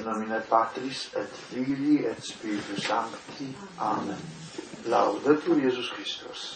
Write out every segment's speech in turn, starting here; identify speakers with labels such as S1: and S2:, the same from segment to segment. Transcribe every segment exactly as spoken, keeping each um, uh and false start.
S1: In nomine Patris et Filii et Spiritus Sancti. Amen. Laudetur Jezus Chrystus.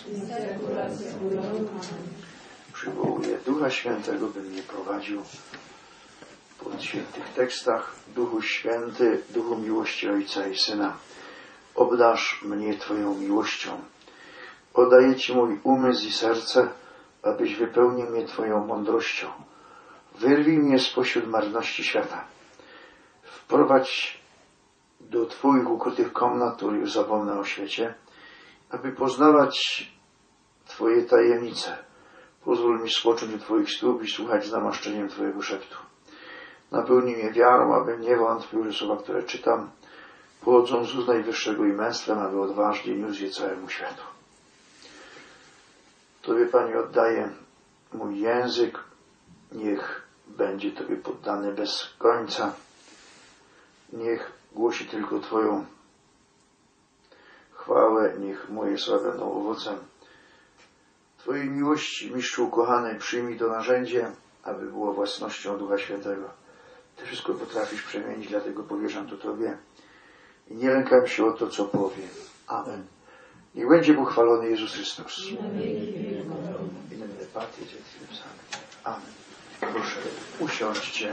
S1: Przywołuję Ducha Świętego, by mnie prowadził po świętych tekstach. Duchu Święty, Duchu miłości Ojca i Syna, obdarz mnie Twoją miłością. Oddaję Ci mój umysł i serce, abyś wypełnił mnie Twoją mądrością. Wyrwij mnie spośród marności świata. Wprowadź do Twoich ukrytych komnat, które już zapomnę o świecie, aby poznawać Twoje tajemnice. Pozwól mi spocząć u Twoich stóp i słuchać z namaszczeniem Twojego szeptu. Napełnij mnie wiarą, abym nie wątpił, że słowa, które czytam, pochodzą z ust Najwyższego i męstwem, aby odważnie niósł je całemu światu. Tobie, Panie, oddaję mój język. Niech będzie Tobie poddany bez końca. Niech głosi tylko Twoją chwałę. Niech moje słowa będą owocem Twojej miłości. Mistrzu ukochany, przyjmij to narzędzie, aby było własnością Ducha Świętego. Ty wszystko potrafisz przemienić, dlatego powierzam to Tobie i nie lękam się o to, co powiem. Amen. Niech będzie pochwalony Jezus Chrystus. Amen. Proszę, usiądźcie.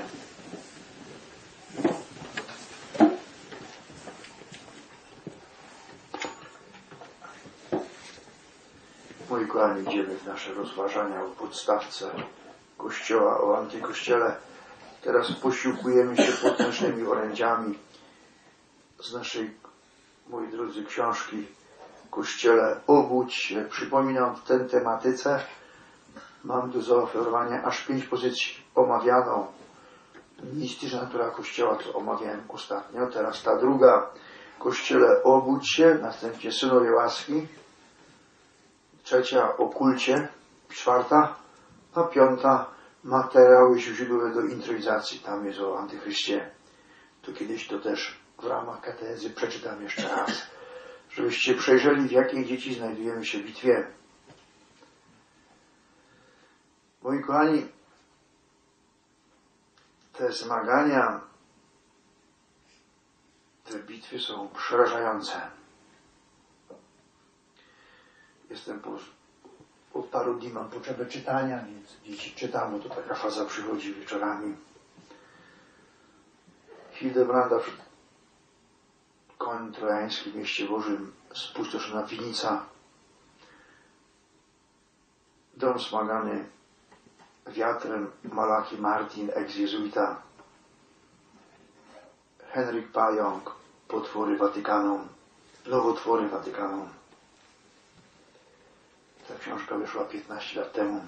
S1: Moi kochani, idziemy w nasze rozważania o podstawce Kościoła, o antykościele. Teraz posiłkujemy się potężnymi orędziami z naszej, moi drodzy, książki Kościele, obudź się. Przypominam, w tej tematyce mam do zaoferowania aż pięć pozycji. Omawianą mistyczna natura Kościoła, to omawiałem ostatnio. Teraz ta druga, Kościele, obudź się. Następnie synowie łaski. Trzecia, o kulcie. Czwarta, a piąta, materiały źródłowe do intronizacji. Tam jest o antychryście. To kiedyś to też w ramach katechezy przeczytam jeszcze raz, żebyście przejrzeli, w jakiej dzieci znajdujemy się w bitwie. Moi kochani, te zmagania, te bitwy są przerażające. Jestem po, od paru dni mam potrzebę czytania, więc dzieci czytam, bo to taka faza przychodzi wieczorami. Hildebranda, koń trojański w mieście Bożym, spustoszona winnica, dom smagany wiatrem, Malachi Martin, ex-jezuita, Henryk Pająk, potwory Watykanu, nowotwory Watykanu. Ta książka wyszła piętnaście lat temu.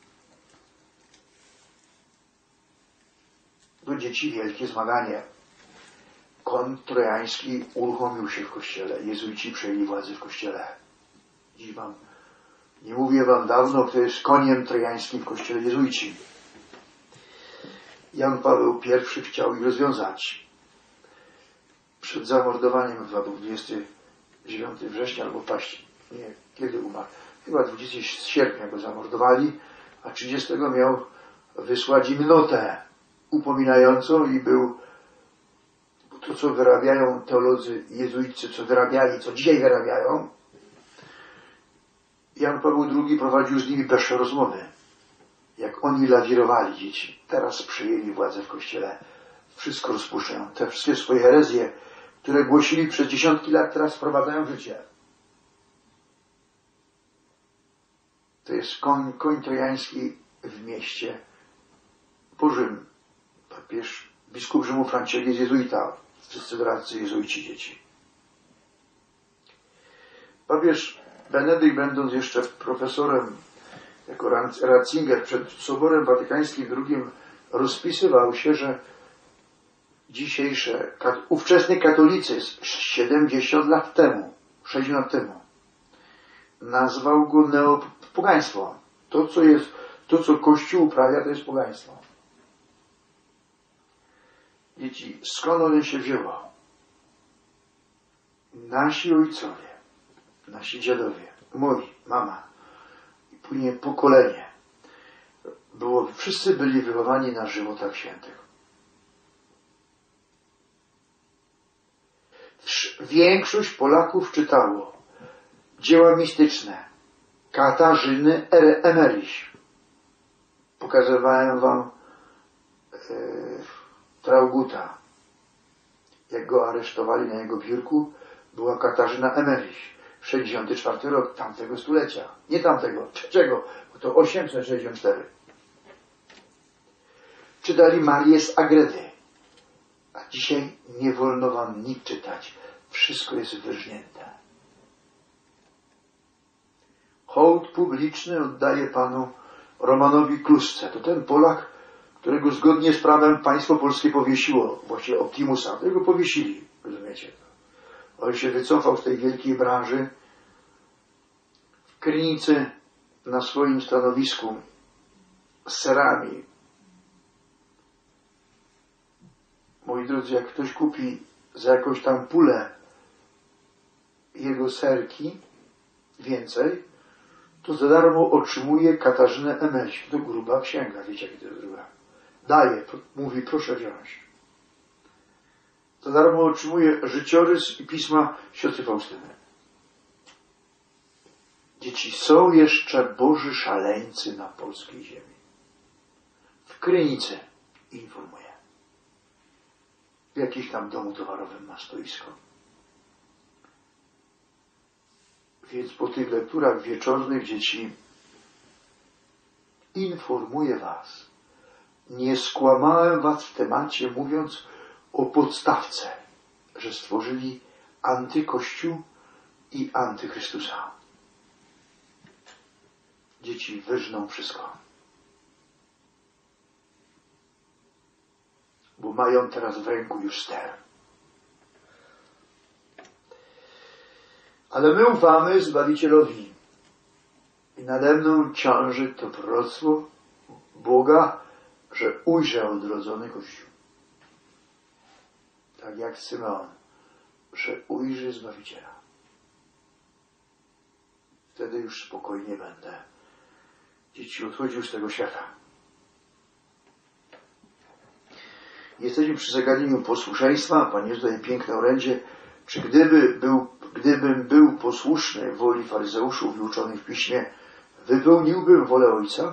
S1: Do dzieci wielkie zmaganie. Koń trojański uruchomił się w Kościele. Jezuici przejęli władzę w Kościele. Dziś wam, nie mówię wam dawno, kto jest koniem trojańskim w Kościele. Jezuici. Jan Paweł pierwszy chciał ich rozwiązać. Przed zamordowaniem, chyba był dwudziestego dziewiątego września albo października, nie, kiedy umarł? Chyba dwudziestego sierpnia go zamordowali, a trzydziestego miał wysłać im notę upominającą i był to, co wyrabiają teolodzy jezuicy, co wyrabiali, co dzisiaj wyrabiają. Jan Paweł drugi prowadził z nimi pierwsze rozmowy. Jak oni lawirowali, dzieci. Teraz przejęli władzę w Kościele. Wszystko rozpuszczają. Te wszystkie swoje herezje, które głosili przez dziesiątki lat, teraz wprowadzają w życie. To jest koń, koń trojański w mieście Bożym. Papież, biskup Rzymu Franciszek jest jezuita. Wszyscy doradcy jezuici, dzieci. Papież Benedykt, będąc jeszcze profesorem jako Ratzinger przed Soborem Watykańskim drugim, rozpisywał się, że dzisiejsze, ówczesny katolicyzm siedemdziesiąt lat temu, sześćdziesiąt lat temu, nazwał go neopogaństwo. To, co jest, to, co Kościół uprawia, to jest pogaństwo. Dzieci, skąd ono się wzięło? Nasi ojcowie, nasi dziadowie, moi, mama i później pokolenie było, wszyscy byli wychowani na żywotach świętych. większość Polaków czytało dzieła mistyczne Katarzyny Emmerich. Pokazywałem wam e, Trauguta. Jak go aresztowali na jego biurku, była Katarzyna Emmerich. sześćdziesiąty czwarty rok tamtego stulecia. Nie tamtego, trzeciego, bo to osiemset sześćdziesiąt cztery. Czytali Marię z Agredy. A dzisiaj nie wolno wam nic czytać. Wszystko jest wyrżnięte. Hołd publiczny oddaje panu Romanowi Klusce. To ten Polak, którego zgodnie z prawem państwo polskie powiesiło, właściwie Optimusa, którego powiesili, rozumiecie to. On się wycofał z tej wielkiej branży. W Krynicy na swoim stanowisku z serami. Moi drodzy, jak ktoś kupi za jakąś tam pulę jego serki więcej, to za darmo otrzymuje Katarzynę Emmerich. To gruba księga, wiecie jakie to jest gruba. Daje, mówi, proszę wziąć. Za darmo otrzymuje życiorys i pisma siostry Faustyny. Dzieci, są jeszcze Boży szaleńcy na polskiej ziemi. W Krynicy informuję. W jakimś tam domu towarowym ma stoisko. Więc po tych lekturach wieczornych, dzieci, informuję was. Nie skłamałem was w temacie, mówiąc o podstawce, że stworzyli antykościół i antychrystusa. Dzieci wyżną wszystko. Bo mają teraz w ręku już ster. Ale my ufamy Zbawicielowi. I nade mną ciąży to proroctwo Boga, że ujrzę odrodzony Kościół. Tak jak Symeon, że ujrzy Zbawiciela. Wtedy już spokojnie będę dzieci odchodził z tego świata. Jesteśmy przy zagadnieniu posłuszeństwa. Pan Jezus daje piękne orędzie. Czy gdyby był, gdybym był posłuszny woli faryzeuszów i uczonych w piśmie, wypełniłbym wolę Ojca?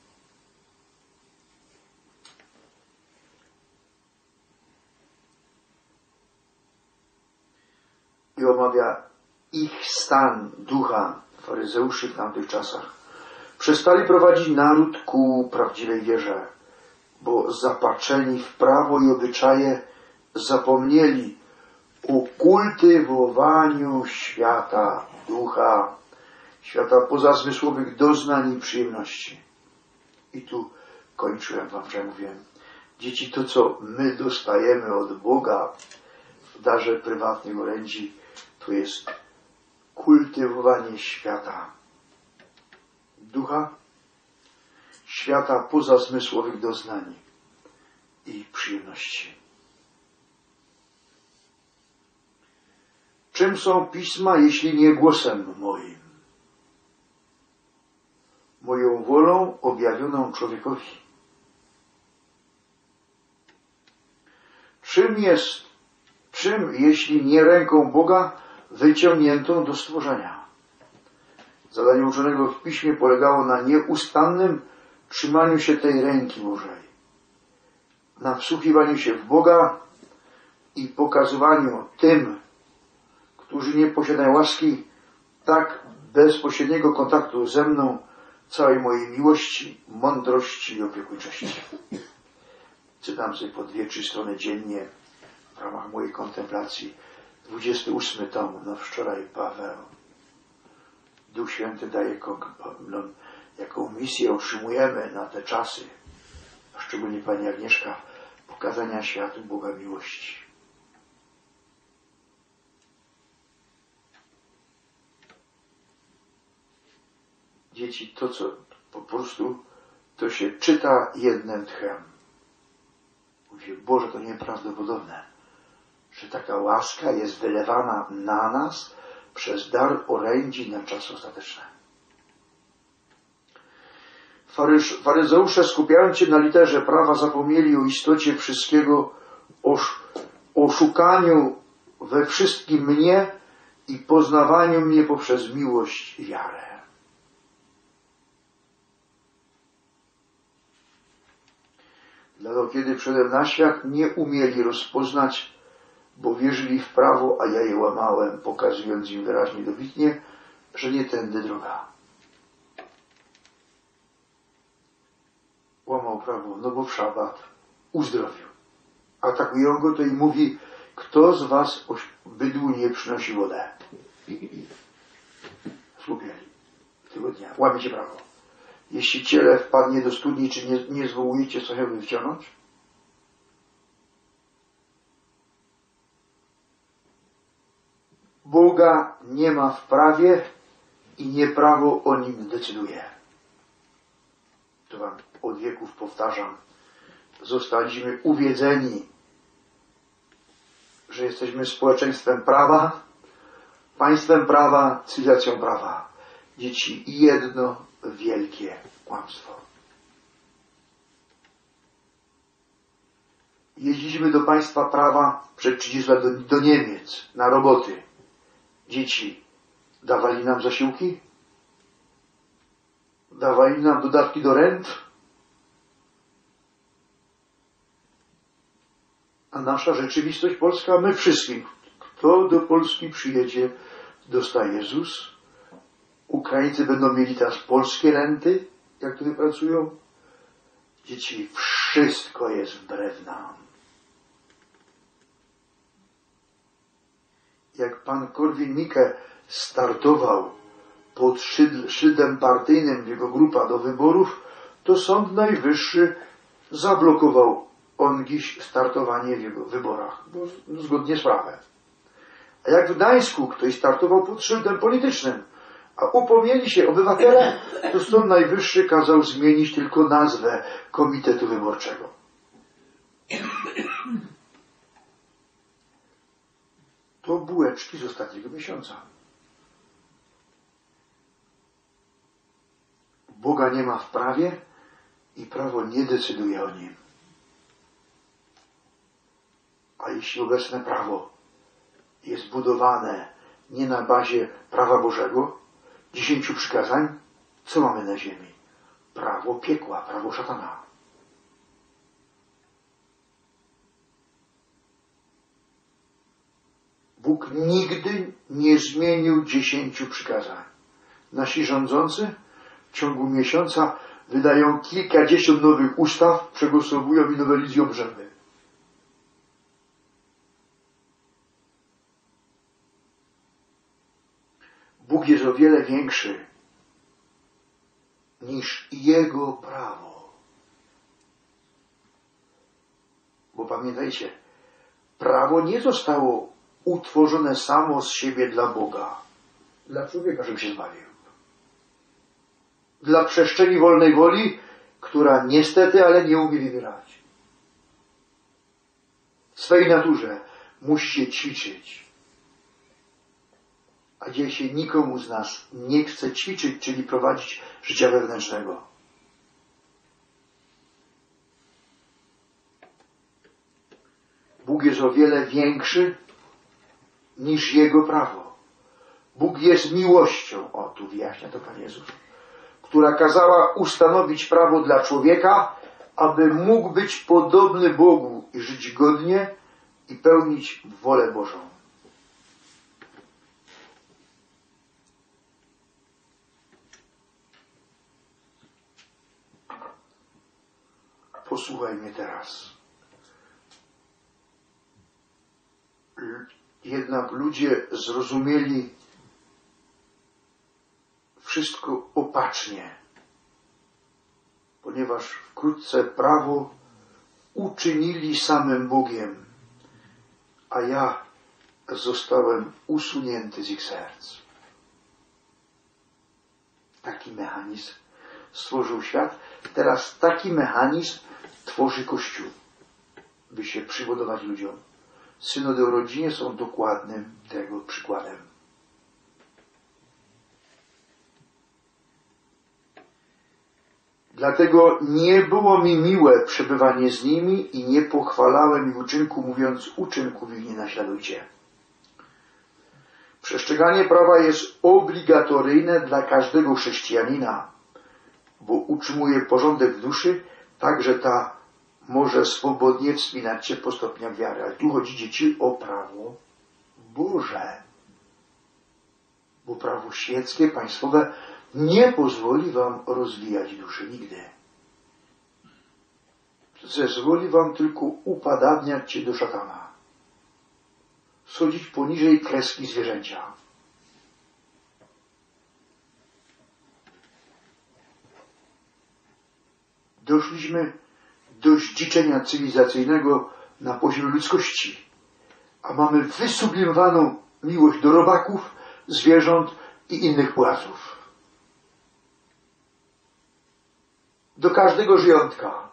S1: I omawia ich stan ducha faryzeuszy w tamtych czasach. Przestali prowadzić naród ku prawdziwej wierze, bo zapatrzeni w prawo i obyczaje zapomnieli o kultywowaniu świata ducha, świata pozazmysłowych doznań i przyjemności. I tu kończyłem wam, że mówiłem, dzieci, to co my dostajemy od Boga w darze prywatnych orędzi, to jest kultywowanie świata ducha, świata pozazmysłowych doznań i przyjemności. Czym są pisma, jeśli nie głosem moim? Moją wolą objawioną człowiekowi. Czym jest, czym, jeśli nie ręką Boga wyciągniętą do stworzenia? Zadanie uczonego w piśmie polegało na nieustannym trzymaniu się tej ręki Bożej, na wsłuchiwaniu się w Boga i pokazywaniu tym, którzy nie posiadają łaski, tak bezpośredniego kontaktu ze mną, całej mojej miłości, mądrości i opiekuńczości. Czytam sobie po dwie, trzy strony dziennie w ramach mojej kontemplacji. dwudziesty ósmy tom, no wczoraj Paweł. Duch Święty daje no, jaką misję otrzymujemy na te czasy, a szczególnie pani Agnieszka, pokazania światu Boga miłości. Dzieci, to co po prostu to się czyta jednym tchem. Mówi, Boże, to nieprawdopodobne, że taka łaska jest wylewana na nas przez dar orędzi na czas ostateczny. Faryż, faryzeusze, skupiając się na literze prawa, zapomnieli o istocie wszystkiego, o, o szukaniu we wszystkim mnie i poznawaniu mnie poprzez miłość i wiarę. Dlatego kiedy przyszedłem na świat, nie umieli rozpoznać, bo wierzyli w prawo, a ja je łamałem, pokazując im wyraźnie dobitnie, że nie tędy droga. Łamał prawo, no bo w szabat uzdrowił. Atakują go to i mówi, kto z was bydłu nie przynosi wodę? Słupieli tego dnia. Łamiecie prawo. Jeśli ciele wpadnie do studni, czy nie, nie zwołujecie co chciałby wyciągnąć? Boga nie ma w prawie i nie prawo o nim decyduje. To wam od wieków powtarzam. Zostaliśmy uwiedzeni, że jesteśmy społeczeństwem prawa, państwem prawa, cywilizacją prawa. Dzieci, jedno wielkie kłamstwo. Jeździliśmy do państwa prawa przed trzydziestu lat do, do Niemiec na roboty. Dzieci, dawali nam zasiłki? Dawali nam dodatki do rent? A nasza rzeczywistość polska, my wszystkim, kto do Polski przyjedzie, dostaje Z U S. Ukraińcy będą mieli teraz polskie renty, jak tutaj pracują. Dzieci, wszystko jest wbrew nam. Jak pan Korwin-Mikke startował pod szyldem partyjnym, jego grupa do wyborów, to Sąd Najwyższy zablokował on dziś startowanie w jego wyborach, bo zgodnie z prawem. A jak w Gdańsku ktoś startował pod szyldem politycznym, a upomnieli się obywatele, to Sąd Najwyższy kazał zmienić tylko nazwę Komitetu Wyborczego. To bułeczki z ostatniego miesiąca. Boga nie ma w prawie i prawo nie decyduje o nim. A jeśli obecne prawo jest budowane nie na bazie prawa Bożego, dziesięciu przykazań, co mamy na ziemi? Prawo piekła, prawo szatana. Bóg nigdy nie zmienił dziesięciu przykazań. Nasi rządzący w ciągu miesiąca wydają kilkadziesiąt nowych ustaw, przegłosowują i nowelizują brzędy. Bóg jest o wiele większy niż Jego prawo. Bo pamiętajcie, prawo nie zostało utworzone samo z siebie dla Boga, dla człowieka, żeby się zbawił. Dla przestrzeni wolnej woli, która niestety, ale nie umie wybierać. W swej naturze musi się ćwiczyć. A dzieje się nikomu z nas nie chce ćwiczyć, czyli prowadzić życia wewnętrznego. Bóg jest o wiele większy niż Jego prawo. Bóg jest miłością, o tu wyjaśnia to Pan Jezus, która kazała ustanowić prawo dla człowieka, aby mógł być podobny Bogu i żyć godnie i pełnić wolę Bożą. Posłuchaj mnie teraz. Jednak ludzie zrozumieli wszystko opacznie, ponieważ wkrótce prawo uczynili samym Bogiem, a ja zostałem usunięty z ich serc. Taki mechanizm stworzył świat. Teraz taki mechanizm tworzy Kościół, by się przygotować ludziom. Synody o rodzinie są dokładnym tego przykładem. Dlatego nie było mi miłe przebywanie z nimi i nie pochwalałem ich uczynku, mówiąc, uczynków ich nie naśladujcie. Przestrzeganie prawa jest obligatoryjne dla każdego chrześcijanina, bo utrzymuje porządek w duszy, tak że ta może swobodnie wspinać się po stopniach wiary. Ale tu chodzi, dzieci, o prawo Boże. Bo prawo świeckie, państwowe nie pozwoli wam rozwijać duszy nigdy. Zezwoli wam tylko upadadniać cię do szatana. Schodzić poniżej kreski zwierzęcia. Doszliśmy do zdziczenia cywilizacyjnego na poziomie ludzkości, a mamy wysublimowaną miłość do robaków, zwierząt i innych płazów. Do każdego żyjątka.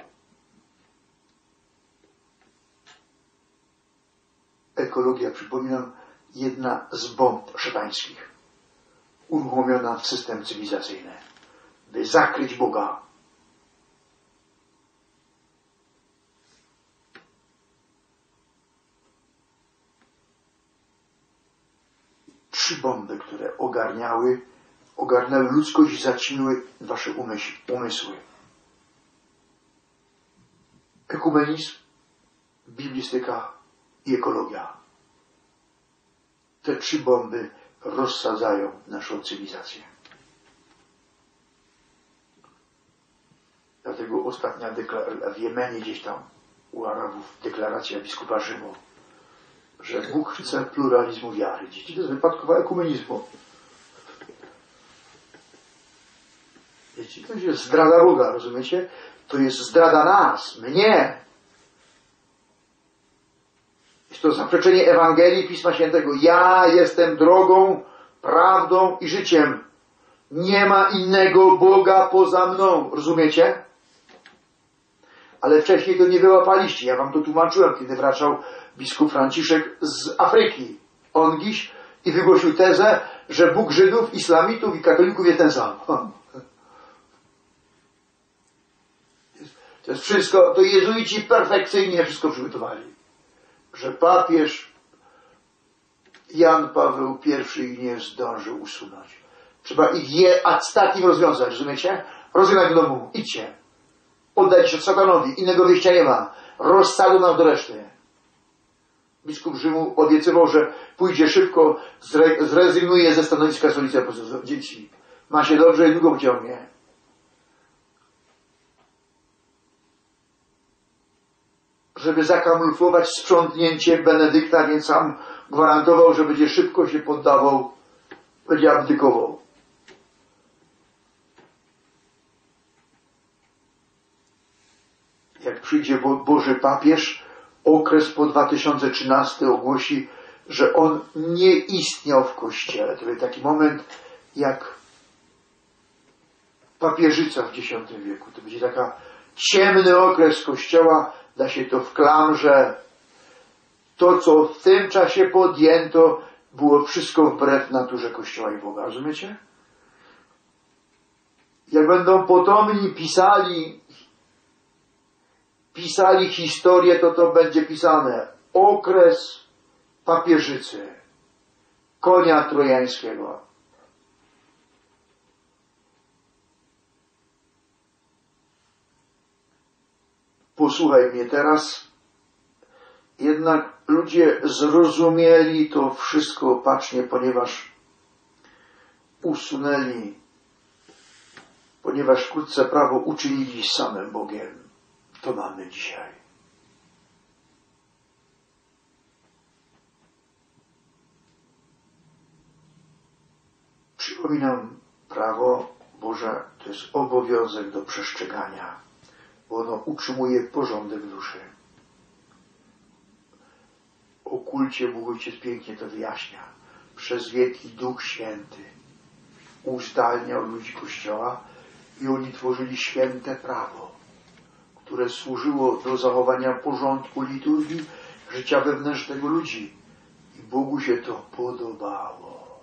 S1: Ekologia, przypominam, jedna z bomb szatańskich, uruchomiona w system cywilizacyjny, by zakryć Boga. Trzy bomby, które ogarniały, ogarnęły ludzkość i zaćmiły wasze umysł, umysły. Ekumenizm, biblistyka i ekologia. Te trzy bomby rozsadzają naszą cywilizację. Dlatego ostatnia deklaracja w Jemenie, gdzieś tam u Arabów, deklaracja biskupa Rzymu, że Bóg chce pluralizmu wiary. Dzieci, to jest wypadkowa ekumenizmu. Dzieci, to jest zdrada Boga, rozumiecie? To jest zdrada nas, mnie. Jest to zaprzeczenie Ewangelii Pisma Świętego. Ja jestem drogą, prawdą i życiem. Nie ma innego Boga poza mną. Rozumiecie? Ale wcześniej to nie wyłapaliście. Ja wam to tłumaczyłem, kiedy wracał biskup Franciszek z Afryki. On dziś i wygłosił tezę, że Bóg Żydów, Islamitów i katolików jest ten sam. To jest wszystko, to jezuici perfekcyjnie wszystko przygotowali. Że papież Jan Paweł pierwszy ich nie zdążył usunąć. Trzeba ich je ad takim rozwiązać, rozumiecie? Rozwiązać w domu, idźcie. Oddajcie się szatanowi, innego wyjścia nie ma. Rozsadzą nas do reszty. Biskup Rzymu obiecywał, że pójdzie szybko, zre zrezygnuje ze stanowiska stolicy apostolskiej. Dzieci, ma się dobrze i długo pociągnie. Żeby zakamuflować sprzątnięcie Benedykta, więc sam gwarantował, że będzie szybko się poddawał, będzie abdykował. Jak przyjdzie Bo Boży papież, okres po dwa tysiące trzynastym ogłosi, że on nie istniał w Kościele. To będzie taki moment jak papieżyca w dziesiątym wieku. To będzie taka ciemny okres Kościoła, da się to w klamrze. To, co w tym czasie podjęto, było wszystko wbrew naturze Kościoła i Boga. Rozumiecie? Jak będą potomni pisali pisali historię, to to będzie pisane okres papieżycy, konia trojańskiego. Posłuchaj mnie teraz. Jednak ludzie zrozumieli to wszystko opacznie, ponieważ usunęli, ponieważ wkrótce prawo uczynili samym Bogiem. To mamy dzisiaj. Przypominam, prawo Boże to jest obowiązek do przestrzegania, bo ono utrzymuje porządek w duszy. O kulcie Bóg Ojciec pięknie to wyjaśnia. Przez wieki Duch Święty uzdalniał ludzi Kościoła i oni tworzyli święte prawo, które służyło do zachowania porządku liturgii, życia wewnętrznego ludzi. I Bogu się to podobało.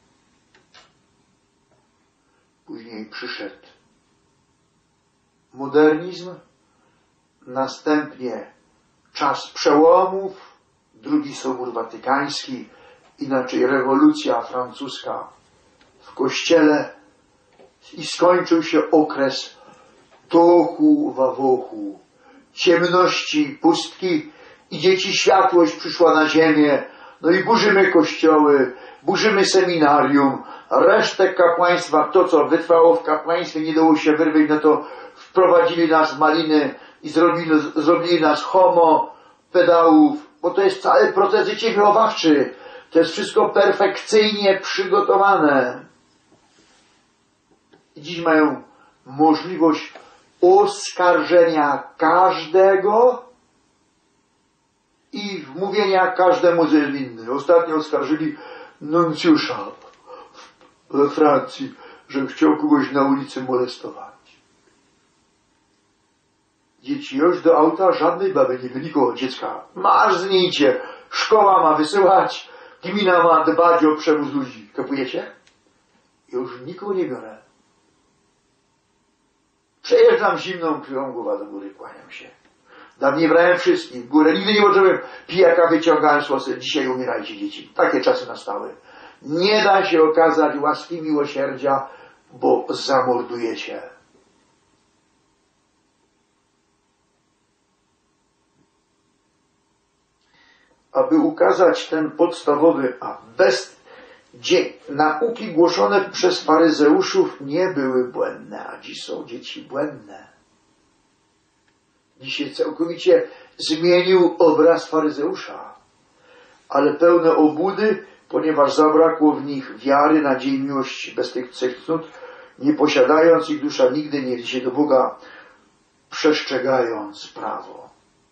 S1: Później przyszedł modernizm, następnie czas przełomów, drugi Sobór Watykański, inaczej rewolucja francuska w Kościele i skończył się okres tochu wawochu, ciemności, pustki i dzieci światłość przyszła na ziemię. No i burzymy kościoły, burzymy seminarium, resztę kapłaństwa, to co wytrwało w kapłaństwie, nie dało się wyrwać, no to wprowadzili nas w maliny i zrobili, zrobili nas homo, pedałów, bo to jest cały proces życia wychowawczy. To jest wszystko perfekcyjnie przygotowane. I dziś mają możliwość oskarżenia każdego i wmówienia każdemu, że jest winny. Ostatnio oskarżyli nuncjusza we Francji, że chciał kogoś na ulicy molestować. Dzieci już do auta żadnej baby nie nikogo dziecka. Masz zdjęcie, szkoła ma wysyłać, gmina ma dbać o przewóz ludzi. Kapujecie? Już nikogo nie biorę. Przejeżdżam zimną krwią, głowa do góry, kłaniam się. Dawniej brałem wszystkich w górę, nigdy nie poczułem pijaka, wyciągałem słosy. Dzisiaj umierajcie, dzieci. Takie czasy nastały. Nie da się okazać łaski miłosierdzia, bo zamordujecie. Aby ukazać ten podstawowy, a bez dzie- nauki głoszone przez faryzeuszów nie były błędne, a dziś są dzieci błędne. Dziś się całkowicie zmienił obraz faryzeusza, ale pełne obłudy, ponieważ zabrakło w nich wiary, nadziei, miłości, bez tych trzech cnót, nie posiadając ich dusza nigdy nie idzie do Boga, przestrzegając prawo.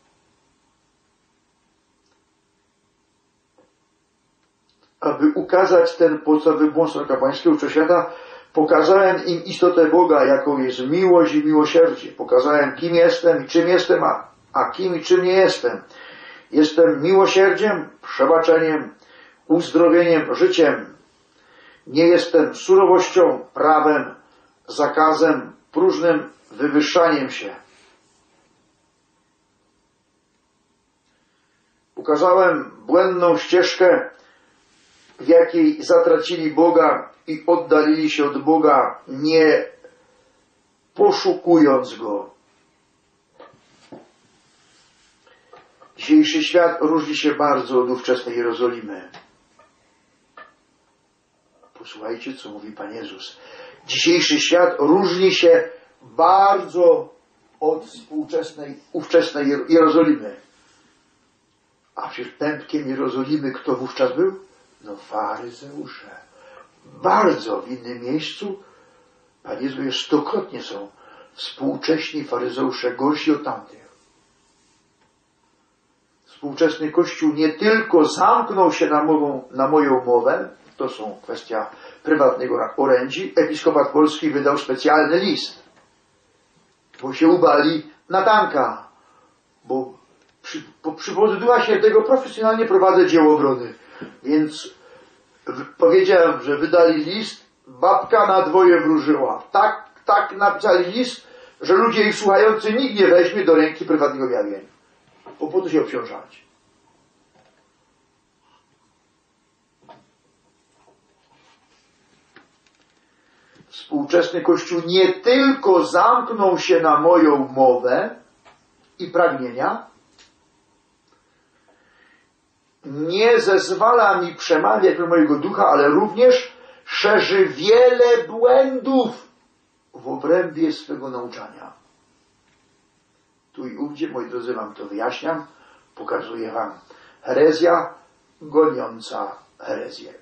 S1: Aby ukazać ten podstawowy błąd kapłańskiego świata, pokazałem im istotę Boga, jaką jest miłość i miłosierdzie. Pokazałem, kim jestem i czym jestem, a, a kim i czym nie jestem. Jestem miłosierdziem, przebaczeniem, uzdrowieniem, życiem. Nie jestem surowością, prawem, zakazem, próżnym wywyższaniem się. Ukazałem błędną ścieżkę, w jakiej zatracili Boga i oddalili się od Boga, nie poszukując Go. Dzisiejszy świat różni się bardzo od ówczesnej Jerozolimy. Posłuchajcie, co mówi Pan Jezus. Dzisiejszy świat różni się bardzo od współczesnej, ówczesnej Jerozolimy. A przecież pępkiem Jerozolimy kto wówczas był? No faryzeusze. Bardzo w innym miejscu, Pan Jezus mówi, stokrotnie są współcześni faryzeusze gorsi od tamtych. Współczesny Kościół nie tylko zamknął się na, mową, na moją mowę, to są kwestia prywatnego orędzi, Episkopat Polski wydał specjalny list, bo się ubali na tanka, bo przy, po przywozu Ducha Świętego profesjonalnie prowadzę dzieło obrony. Więc powiedziałem, że wydali list, babka na dwoje wróżyła. Tak, tak napisali list, że ludzie ich słuchający nikt nie weźmie do ręki prywatnych objawień. Bo po to się obciążać. Współczesny Kościół nie tylko zamknął się na moją mowę i pragnienia, nie zezwala mi przemawiać do mojego ducha, ale również szerzy wiele błędów w obrębie swego nauczania. Tu i ówdzie, moi drodzy, wam to wyjaśniam, pokazuję wam. Herezja goniąca herezję.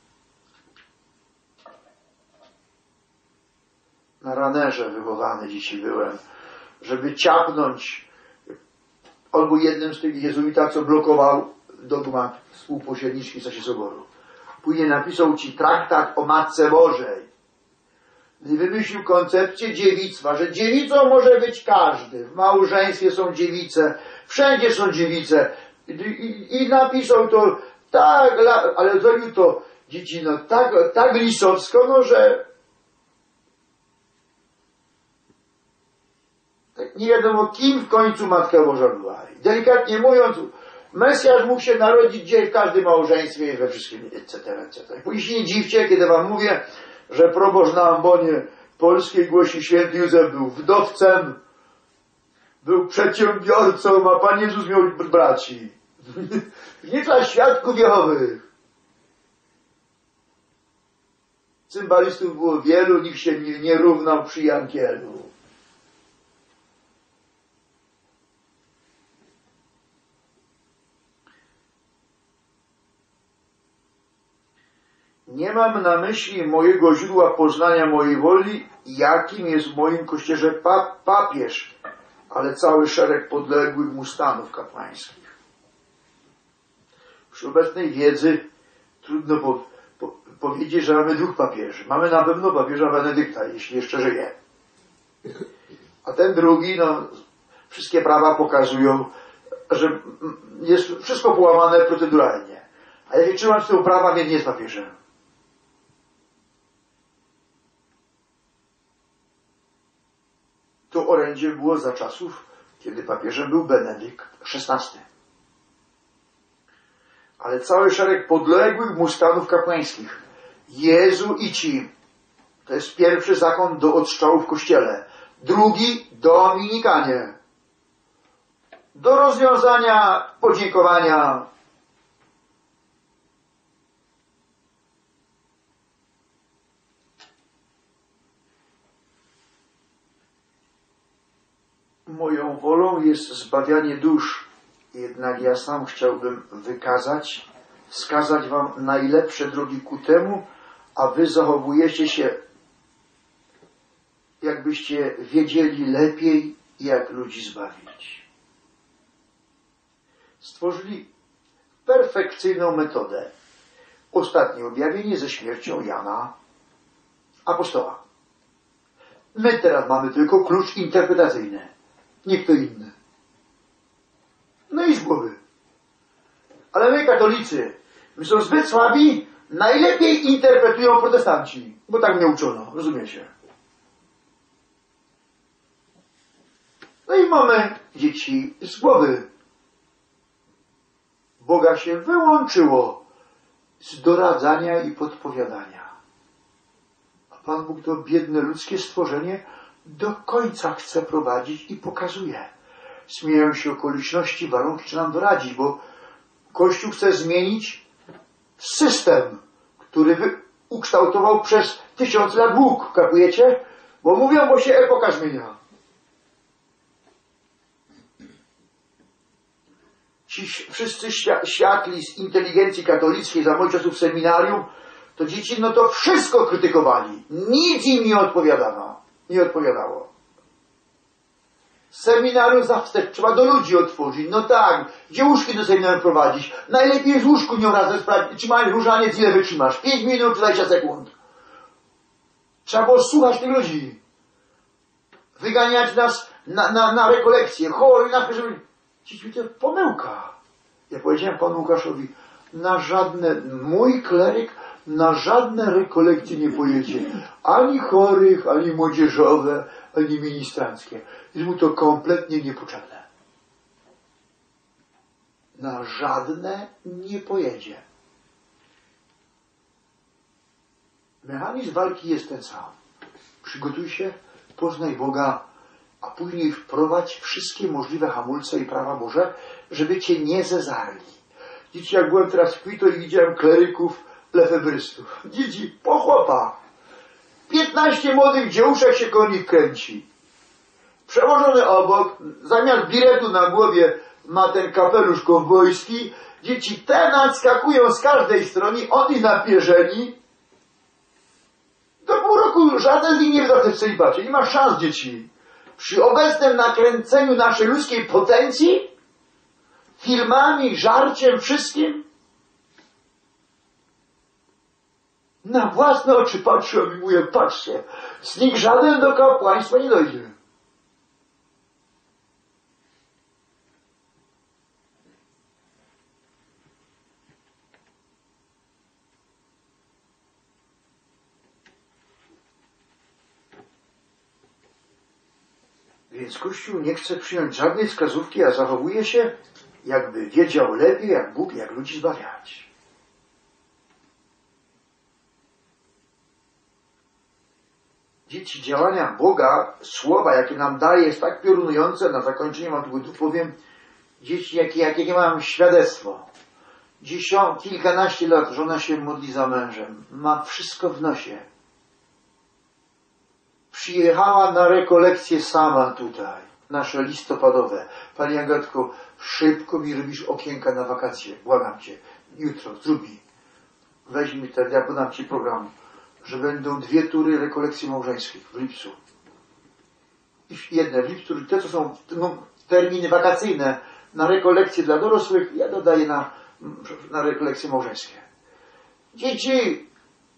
S1: Na Ranerze wychowany dzisiaj byłem, żeby ciapnąć albo jednym z tych jezuita, co blokował dogmat współpośredniczki w czasie Soboru. Później napisał ci traktat o Matce Bożej. I wymyślił koncepcję dziewictwa, że dziewicą może być każdy. W małżeństwie są dziewice, wszędzie są dziewice. I, i, i napisał to tak, ale zrobił to dzieci, no tak, tak lisowsko, no że nie wiadomo kim w końcu Matka Boża była. I delikatnie mówiąc, Mesjasz mógł się narodzić gdzieś w każdym małżeństwie i we wszystkim, et cetera, et cetera. Później się nie dziwcie, kiedy wam mówię, że proboszcz na ambonie polskiej głosi święty Józef był wdowcem, był przedsiębiorcą, a Pan Jezus miał braci. Nie trzeba świadków Jehowych. Cymbalistów było wielu, nikt się nie, nie równał przy Jankielu. Nie mam na myśli mojego źródła poznania mojej woli, jakim jest w moim kościele pap papież, ale cały szereg podległych mu stanów kapłańskich. Przy obecnej wiedzy trudno po, po, powiedzieć, że mamy dwóch papieży. Mamy na pewno papieża Benedykta, jeśli jeszcze żyje. A ten drugi, no, wszystkie prawa pokazują, że jest wszystko połamane proceduralnie. A jeśli trzymam z tyłu prawa, więc nie jest papieżem. To orędzie było za czasów, kiedy papieżem był Benedykt szesnasty. Ale cały szereg podległych mu stanów kapłańskich, jezuici, to jest pierwszy zakon do odstrzału w kościele, drugi dominikanie, do rozwiązania podziękowania. Moją wolą jest zbawianie dusz, jednak ja sam chciałbym wykazać, wskazać wam najlepsze drogi ku temu, a wy zachowujecie się, jakbyście wiedzieli lepiej, jak ludzi zbawić. Stworzyli perfekcyjną metodę. Ostatnie objawienie ze śmiercią Jana apostoła. My teraz mamy tylko klucz interpretacyjny. Nie kto inny. No i z głowy. Ale my, katolicy, my są zbyt słabi, najlepiej interpretują protestanci. Bo tak mnie uczono, rozumiecie? No i mamy dzieci z głowy. Boga się wyłączyło z doradzania i podpowiadania. A Pan Bóg to biedne ludzkie stworzenie do końca chce prowadzić i pokazuje. Zmieniają się okoliczności, warunki, czy nam doradzić, bo Kościół chce zmienić system, który ukształtował przez tysiąc lat Bóg, kapujecie? Bo mówią, bo się epoka zmienia. Ci wszyscy światli z inteligencji katolickiej za moich czasów w seminarium, to dzieci no to wszystko krytykowali. Nic im nie odpowiadano. Nie odpowiadało. Seminarium zawsze trzeba do ludzi otworzyć. No tak, gdzie łóżki do seminarium prowadzić? Najlepiej jest łóżku nią razem sprawdzić. Trzymaj różaniec, ile wytrzymasz? pięć minut czy dwadzieścia sekund. Trzeba było słuchać tych ludzi. Wyganiać nas na, na, na rekolekcje. Chory na żeby... Dzieci, to pomyłka. Ja powiedziałem panu Łukaszowi, na żadne, mój kleryk na żadne rekolekcje nie pojedzie. Ani chorych, ani młodzieżowe, ani ministranckie. Jest mu to kompletnie niepotrzebne. Na żadne nie pojedzie. Mechanizm walki jest ten sam. Przygotuj się, poznaj Boga, a później wprowadź wszystkie możliwe hamulce i prawa Boże, żeby cię nie zezarli. Dzieci, jak byłem teraz w Quito i widziałem kleryków, lefebrystów. Dzieci, po chłopa. Piętnaście młodych dziełuszek się koło nich kręci. Przełożony obok, zamiast biletu na głowie ma ten kapelusz kowbojski. Dzieci te nadskakują z każdej strony, oni napierzeni. Do pół roku żaden z nich nie wda w celibacie. Nie ma szans, dzieci. Przy obecnym nakręceniu naszej ludzkiej potencji, filmami, żarciem, wszystkim, na własne oczy patrzę, i mówię, patrzcie, z nich żaden do kapłaństwa nie dojdzie. Więc Kościół nie chce przyjąć żadnej wskazówki, a zachowuje się jakby wiedział lepiej, jak Bóg, jak ludzi zbawiać. Dzieci, działania Boga, słowa, jakie nam daje, jest tak piorunujące. Na zakończenie wam tu powiem, dzieci, jakie, jakie mam świadectwo. Dziesiąt, kilkanaście lat żona się modli za mężem. Ma wszystko w nosie. Przyjechała na rekolekcję sama tutaj. Nasze listopadowe. Pani Agatko, szybko mi robisz okienka na wakacje. Błagam cię. Jutro, zrób mi. Weź mi ten, ja podam ci program, że będą dwie tury rekolekcji małżeńskich w lipcu. I jedne w lipcu, te co są no, terminy wakacyjne na rekolekcje dla dorosłych, ja dodaję na, na rekolekcje małżeńskie. Dzieci,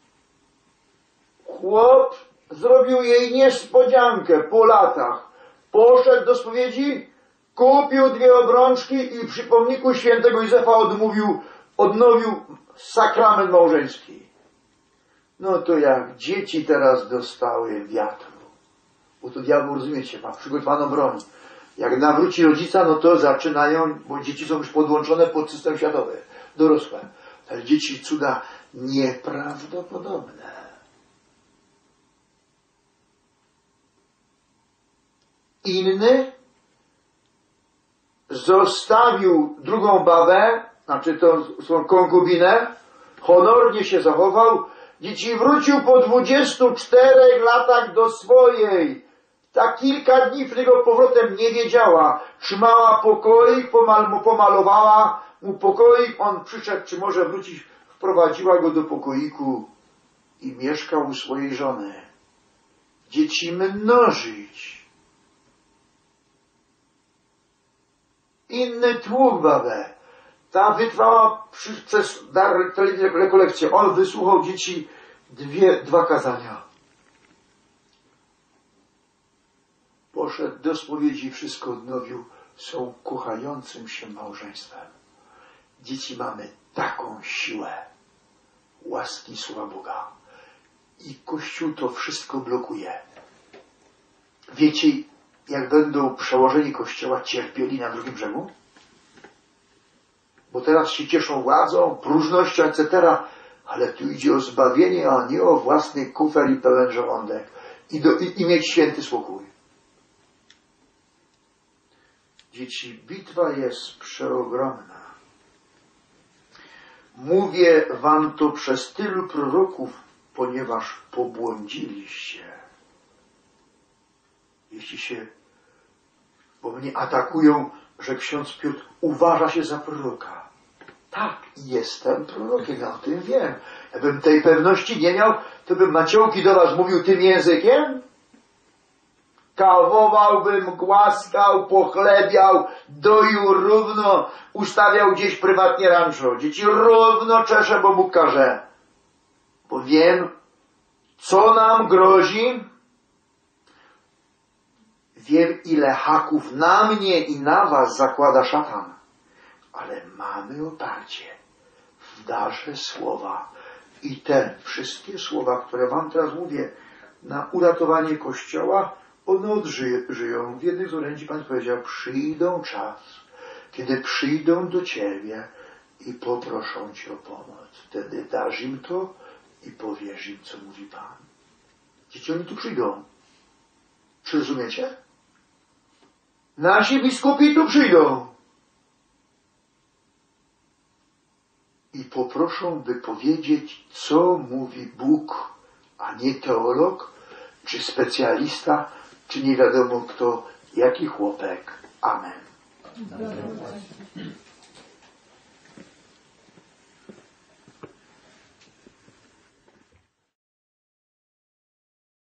S1: chłop zrobił jej niespodziankę po latach. Poszedł do spowiedzi, kupił dwie obrączki i przy pomniku świętego Józefa odmówił, odnowił sakrament małżeński. No to jak dzieci teraz dostały wiatru. Bo to diabeł, rozumiecie, ma przygotowaną broń. Jak nawróci rodzica, no to zaczynają, bo dzieci są już podłączone pod system światowy, dorosłe. Ale dzieci cuda nieprawdopodobne. Inny zostawił drugą babę, znaczy tą swoją konkubinę, honornie się zachował. Dzieci, wrócił po dwudziestu czterech latach do swojej. Tak kilka dni przed jego powrotem nie wiedziała. Trzymała pokoik, pomal, pomalowała mu pokoik. On przyszedł, czy może wrócić. Wprowadziła go do pokoiku i mieszkał u swojej żony. Dzieci mnożyć. Inny tłuk babę. Ta wytrwała przy, przez dar rekolekcję. On wysłuchał dzieci dwie, dwa kazania. Poszedł do spowiedzi, wszystko odnowił. Są kochającym się małżeństwem. Dzieci, mamy taką siłę łaski słowa Boga. I Kościół to wszystko blokuje. Wiecie, jak będą przełożeni Kościoła cierpieli na drugim brzegu? Bo teraz się cieszą władzą, próżnością, et cetera. Ale tu idzie o zbawienie, a nie o własny kufer i pełen żołądek. I, do, i, i mieć święty spokój. Dzieci, bitwa jest przeogromna. Mówię wam to przez tylu proroków, ponieważ pobłądziliście. Jeśli się, bo mnie atakują, że ksiądz Piotr uważa się za proroka. Tak, jestem prorokiem, ja o tym wiem. Jakbym tej pewności nie miał, to bym Maciołki do was mówił tym językiem? Kawowałbym, głaskał, pochlebiał, doił równo, ustawiał gdzieś prywatnie rancho. Dzieci równo czeszę, bo Bóg każe. Bo wiem, co nam grozi. Wiem, ile haków na mnie i na was zakłada szatan. Ale mamy oparcie w darze słowa. I te wszystkie słowa, które wam teraz mówię, na uratowanie Kościoła, one odżyją. W jednym z orędzi Pan powiedział, przyjdą czas, kiedy przyjdą do Ciebie i poproszą Cię o pomoc. Wtedy dasz im to i powiesz im, co mówi Pan. Dzieci, oni tu przyjdą. Czy rozumiecie? Nasi biskupi tu przyjdą. I poproszą, by powiedzieć, co mówi Bóg, a nie teolog, czy specjalista, czy nie wiadomo kto, jaki chłopek. Amen. Amen.